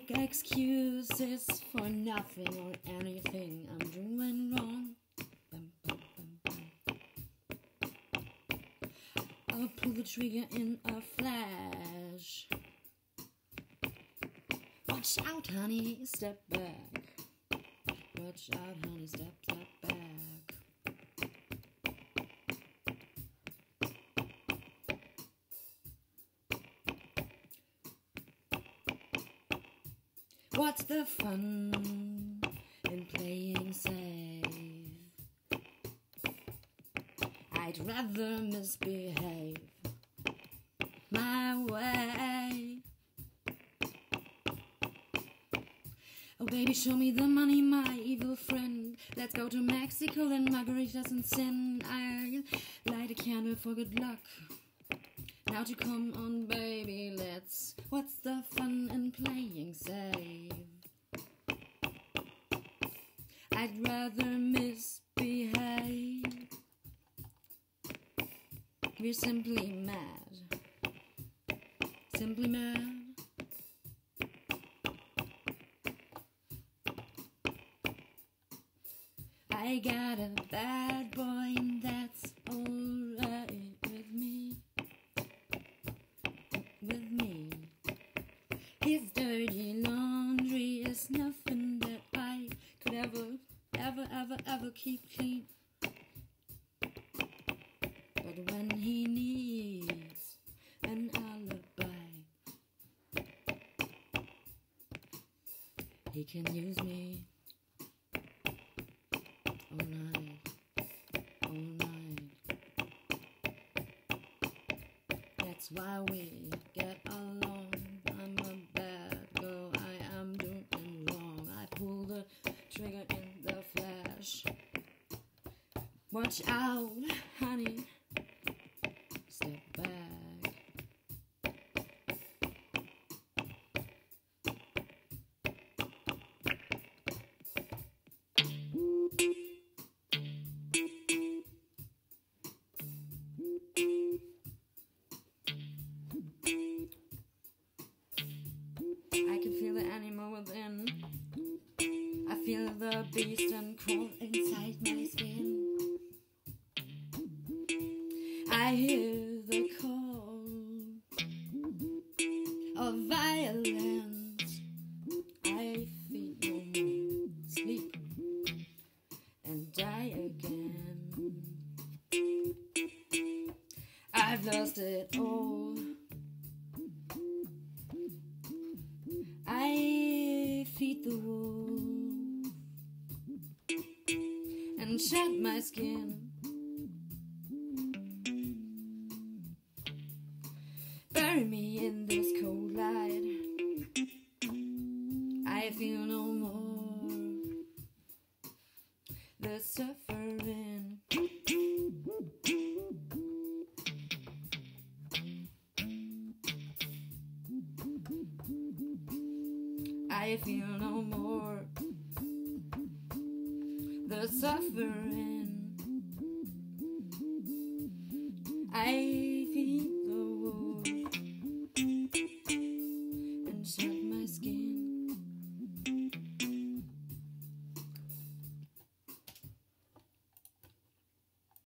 Excuses for nothing or anything I'm doing wrong. I'll pull the trigger in a flash. Watch out, honey, step back. Watch out, honey, step back. What's the fun in playing safe? I'd rather misbehave my way. Oh baby, show me the money, my evil friend. Let's go to Mexico, then margaritas and sin. I'll light a candle for good luck. Now to come on, baby, let's. What's the fun in playing safe? I'd rather misbehave. We're simply mad. Simply mad. I got a bad boy, and that's alright with me. With me. His dirty laundry is nothing that I could ever keep clean. But when he needs an alibi, he can use me all night, all night. That's why we get along. I'm a bad girl, I am doing wrong. I pull the trigger in the flash. Watch out, honey, step back. I can feel the animal within. I feel the beast and crawl inside my skin. I hear the call of violence. I feel no more sleep and die again. I've lost it all. I feed the wolf and shed my skin. Bury me in this cold light. I feel no more the suffering. I feel no more the suffering. I